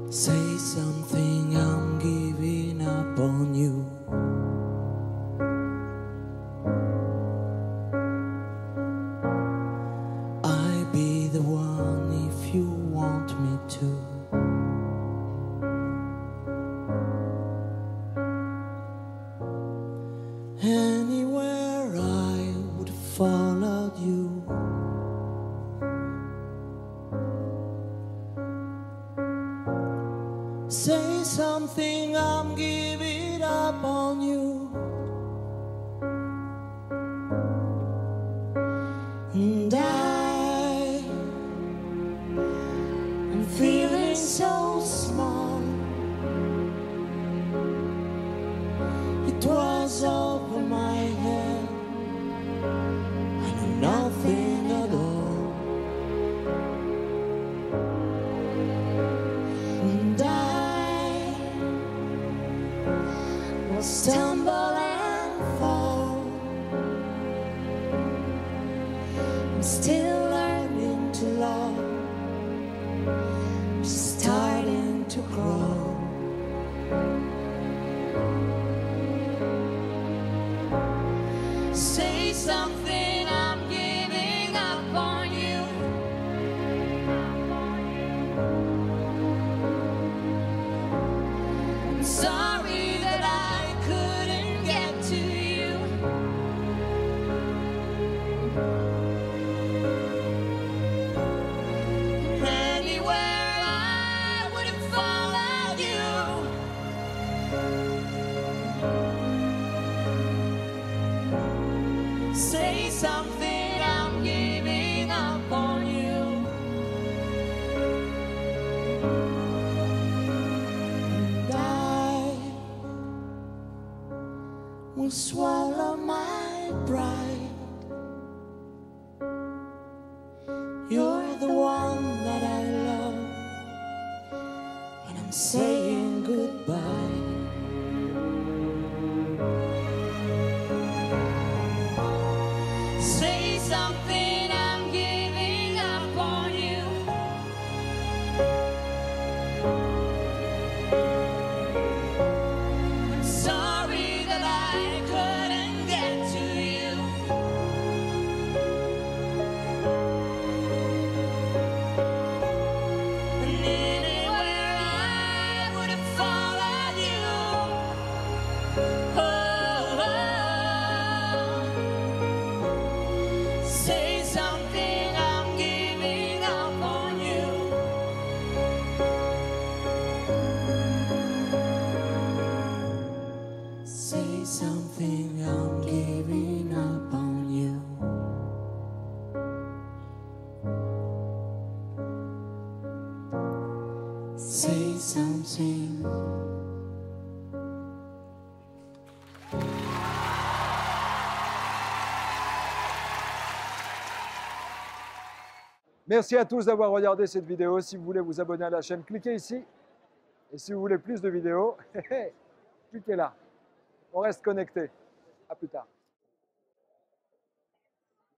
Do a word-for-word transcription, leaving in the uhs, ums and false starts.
Say something, I'm giving up on you. I'll be the one if you want me to. Anywhere I would have followed you. Say something, I'm giving up on you. And I am feeling so small. It was over my head. I know nothing at all. And I will stumble and fall. I'm still learning to love, just starting to grow. Say something, I'm giving up on you. I'm sorry that I couldn't get to you. Anywhere I would have followed you. Say something, I'm giving up on you. And I will swallow my pride. You're the one that I love, and I'm saying goodbye. Say something, I'm giving up on you. I'm sorry that I couldn't get to you. And anywhere I would have followed you. Oh, oh. Say something, I'm giving up on you. Say something, I'm giving up on you. Say something. Merci à tous d'avoir regardé cette vidéo. Si vous voulez vous abonner à la chaîne, cliquez ici. Et si vous voulez plus de vidéos, cliquez là. On reste connecté. À plus tard.